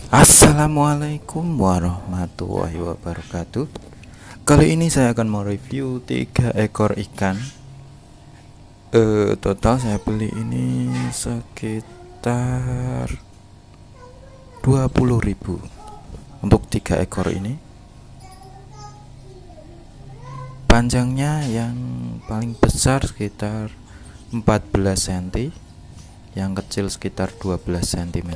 Assalamualaikum warahmatullahi wabarakatuh. Kali ini saya akan mereview 3 ekor ikan. Total saya beli ini sekitar 20.000 untuk 3 ekor ini. Panjangnya yang paling besar sekitar 14 cm, yang kecil sekitar 12 cm.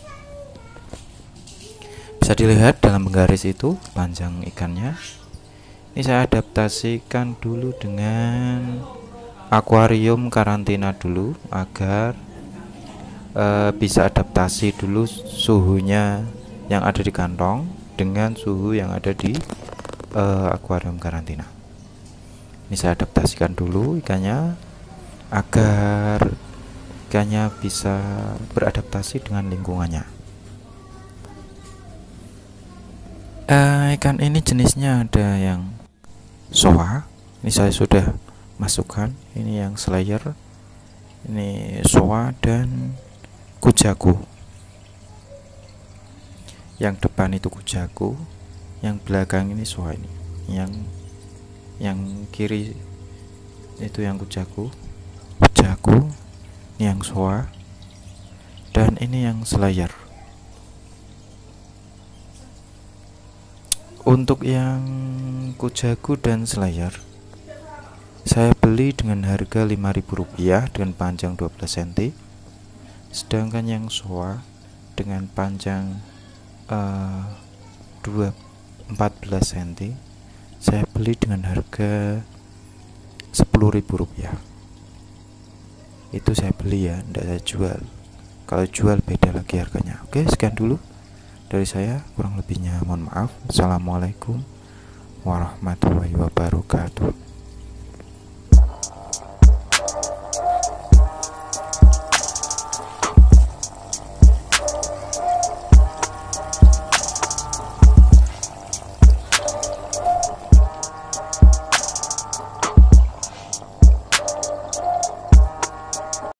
Bisa dilihat dalam penggaris itu panjang ikannya. Ini saya adaptasikan dulu dengan akuarium karantina dulu agar bisa adaptasi dulu suhunya yang ada di kantong dengan suhu yang ada di akuarium karantina. Ini saya adaptasikan dulu ikannya agar ikannya bisa beradaptasi dengan lingkungannya. Ikan ini jenisnya ada yang soa, ini saya sudah masukkan. Ini yang slayer, ini soa dan kujaku. Yang depan itu kujaku, yang belakang ini soa. Ini yang kiri itu yang kujaku, ini yang soa, dan ini yang slayer. Untuk yang kujaku dan slayer saya beli dengan harga Rp5.000 dengan panjang 12 cm. Sedangkan yang soa dengan panjang 14 cm saya beli dengan harga Rp10.000. Itu saya beli ya, tidak saya jual. Kalau jual beda lagi harganya. Oke, sekian dulu dari saya, kurang lebihnya mohon maaf. Assalamualaikum warahmatullahi wabarakatuh.